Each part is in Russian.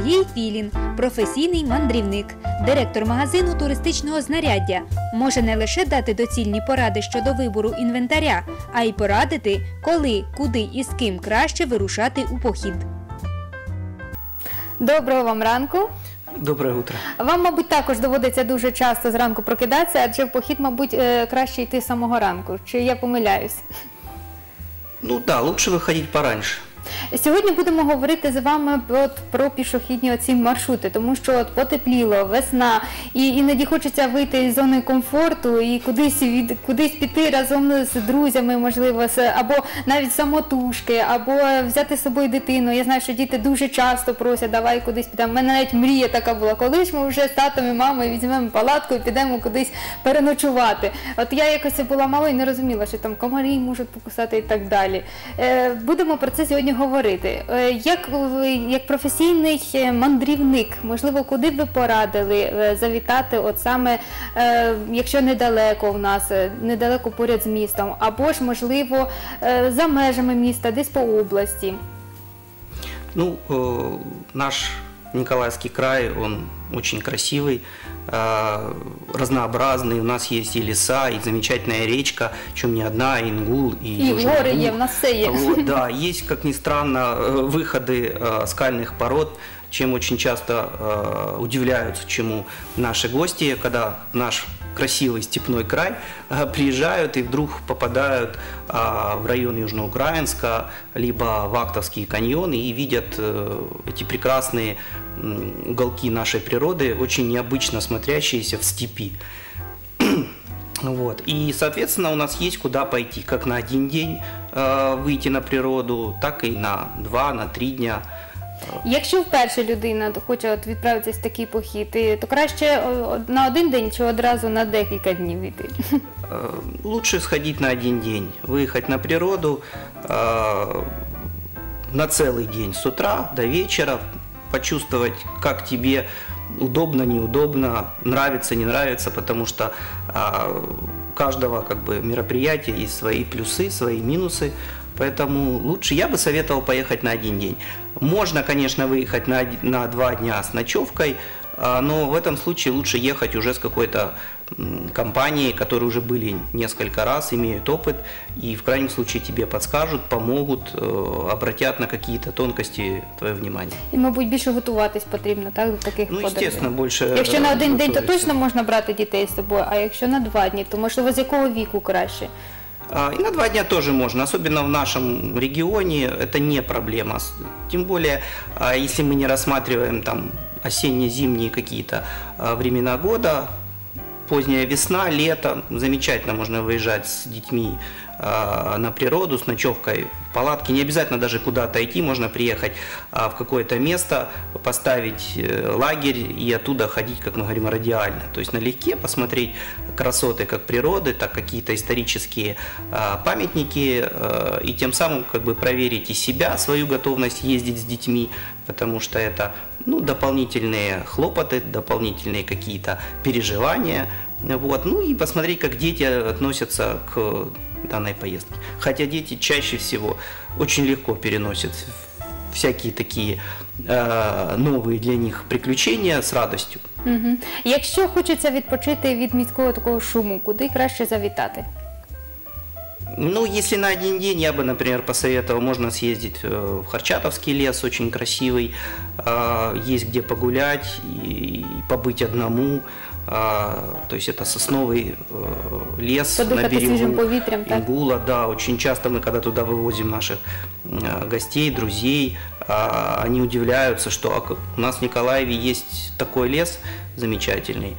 Сергій Філін – професійний мандрівник, директор магазину туристичного знаряддя. Може не лише дати доцільні поради щодо вибору інвентаря, а й порадити, коли, куди і з ким краще вирушати у похід. Доброго вам ранку. Доброе утро. Вам, мабуть, також доводиться дуже часто зранку прокидатися, адже в похід, мабуть, краще йти з самого ранку. Чи я помиляюсь? Ну да, лучше выходить пораньше. Сьогодні будемо говорити з вами про пішохідні оці маршрути, тому що потепліло, весна, і іноді хочеться вийти з зони комфорту і кудись піти разом з друзями, можливо, або навіть самотужки, або взяти з собою дитину. Я знаю, що діти дуже часто просять, давай кудись підемо. У мене навіть мрія така була, коли ж ми вже з татом і мамою візьмемо палатку і підемо кудись переночувати. От я якось була мала і не розуміла, що там комарі можуть покусати і так далі. Будемо про це сьогодні говорити. Як професійний мандрівник, можливо, куди б ви порадили завітати, от саме, якщо недалеко в нас, недалеко поряд з містом, або ж, можливо, за межами міста, десь по області? Ну, наш Николаевский край, он очень красивый, разнообразный. У нас есть и леса, и замечательная речка, причем не одна, и Ингул, и Южный горы Буг. є, в нас все є. Вот, да, есть, как ни странно, выходы скальных пород, чем очень часто удивляются, чему наши гости, когда в наш красивый степной край приезжают и вдруг попадают в район Южноукраинска, либо в Актовские каньоны и видят эти прекрасные уголки нашей природы, очень необычно смотрящиеся в степи. Вот. И, соответственно, у нас есть куда пойти, как на один день выйти на природу, так и на 2, на 3 дня. Якщо вперше людина хоче відправитися в такий похід, то краще на один день чи одразу на декілька днів йти? Лучше сходить на один день, выехать на природу на целый день, с утра до вечера, почувствовать, как тебе удобно, неудобно, нравится, не нравится, потому что у каждого мероприятия есть свои плюсы, свои минусы. Поэтому лучше, я бы советовал поехать на один день. Можно, конечно, выехать на 2 дня с ночевкой, но в этом случае лучше ехать уже с какой-то компанией, которые уже были несколько раз, имеют опыт, и в крайнем случае тебе подскажут, помогут, обратят на какие-то тонкости твое внимание. І, мабуть, більше готуватись потрібно, так, до таких подорожей? Ну, естественно, більше. Якщо на один день, то точно можна брати дітей з собою, а якщо на 2 дні, то, можливо, з якого віку краще? И на 2 дня тоже можно, особенно в нашем регионе, это не проблема. Тем более, если мы не рассматриваем там осенне-зимние какие-то времена года, поздняя весна, лето, замечательно можно выезжать с детьми на природу, с ночевкой в палатке. Не обязательно даже куда-то идти, можно приехать в какое-то место, поставить лагерь и оттуда ходить, как мы говорим, радиально. То есть налегке посмотреть красоты как природы, так какие-то исторические памятники и тем самым проверить и себя, свою готовность ездить с детьми, потому что это дополнительные хлопоты, дополнительные какие-то переживания. Вот. Ну и посмотреть, как дети относятся к данной поездке. Хотя дети чаще всего очень легко переносят всякие такие новые для них приключения с радостью. Угу. Якщо хочеться відпочити від міського такого шуму, куди краще завітати? Ну, если на один день, я бы, например, посоветовал, можно съездить в Харчатовский лес, очень красивый, есть где погулять и побыть одному. То есть это сосновый лес подыхать на берегу свежим повітрям, так? Ингула, да, очень часто мы, когда туда вывозим наших гостей, друзей, они удивляются, что у нас в Николаеве есть такой лес замечательный.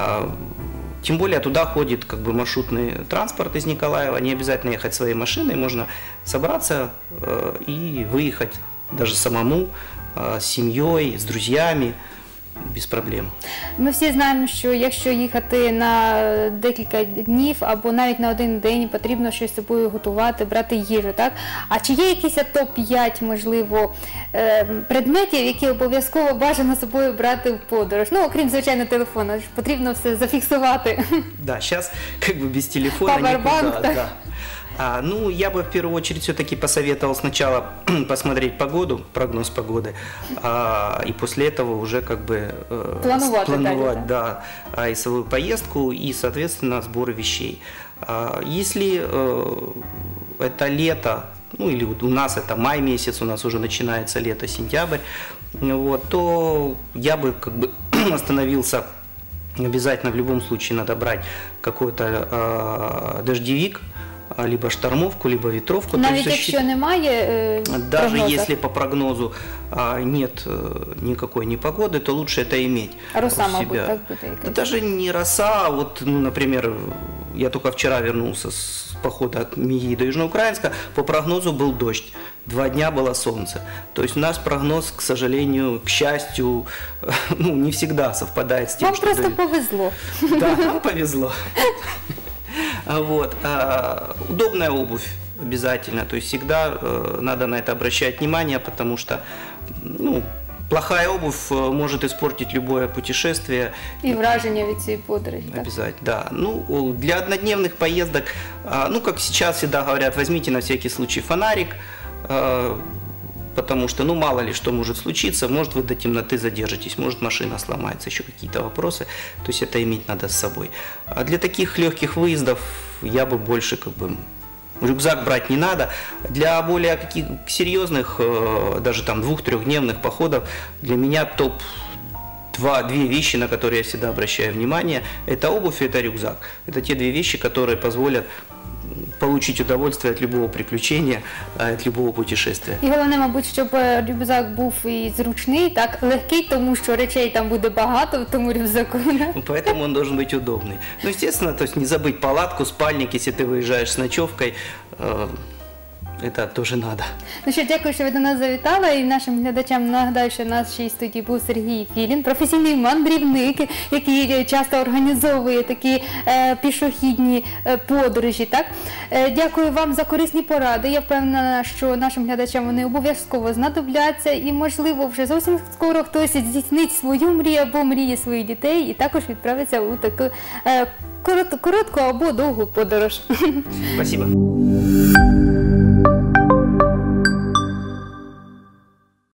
Тем более туда ходит маршрутный транспорт из Николаева, не обязательно ехать своей машиной, можно собраться и выехать даже самому, с семьей, с друзьями. Без проблем. Ми всі знаємо, що якщо їхати на декілька днів або навіть на один день, потрібно щось з собою готувати, брати їжу, так? А чи є якийсь топ-5, можливо, предметів, які обов'язково бажано з собою брати в подорож? Ну, окрім, звичайно, телефону, потрібно все зафіксувати. Да, сейчас без телефона Павербанк, никуда. Да. Ну, я бы в первую очередь все-таки посоветовал сначала посмотреть погоду, прогноз погоды, и после этого уже как бы Планировать, да, и свою поездку, и, соответственно, сборы вещей. Если это лето, ну или вот у нас это май месяц, у нас уже начинается лето, сентябрь, вот, то я бы как бы остановился. Обязательно в любом случае надо брать какой-то дождевик, либо штормовку, либо ветровку. Навіть якщо немає даже прогнозу? если по прогнозу нет никакой непогоды, то лучше это иметь. Роса, у мабуть, себя. так буде якась? Да даже не роса, а вот, ну, например, я только вчера вернулся с похода от Миги до Южноукраинска, по прогнозу был дождь, 2 дня было солнце. То есть у нас прогноз, к сожалению, к счастью, ну, не всегда совпадает с тем, Вам что просто дают. повезло. Да, нам повезло. Вот. Удобная обувь обязательно, то есть всегда надо на это обращать внимание, потому что, ну, плохая обувь может испортить любое путешествие. І враження від цієї подорожі. Так? Обязательно, да. Ну, для однодневных поездок, ну, как сейчас всегда говорят, возьмите на всякий случай фонарик, потому что, ну, мало ли что может случиться, может вы до темноты задержитесь, может машина сломается, еще какие-то вопросы, то есть это иметь надо с собой. А для таких легких выездов я бы больше как бы... Рюкзак брать не надо. Для более каких серьезных, даже там 2-3-дневных походов, для меня топ две вещи, на которые я всегда обращаю внимание. Это обувь и это рюкзак. Это те 2 вещи, которые позволят получить удовольствие от любого приключения, от любого путешествия. І головне, мабуть, щоб рюкзак був і зручний, так, легкий, тому що речей там буде багато в тому рюкзаку. Ну, поэтому он должен быть удобный. Ну, естественно, то есть не забыть палатку, спальник, если ты выезжаешь с ночевкой, это тоже надо. Ну що, дякую, що ви до нас завітали. І нашим глядачам нагадаю, що в нашій студії був Сергій Філін, професійний мандрівник, який часто організовує такі пішохідні подорожі. Так? Дякую вам за корисні поради. Я впевнена, що нашим глядачам вони обов'язково знадобляться. І, можливо, вже зовсім скоро хтось здійснить свою мрію або мрії своїх дітей і також відправиться у таку коротку або довгу подорож. Спасибо.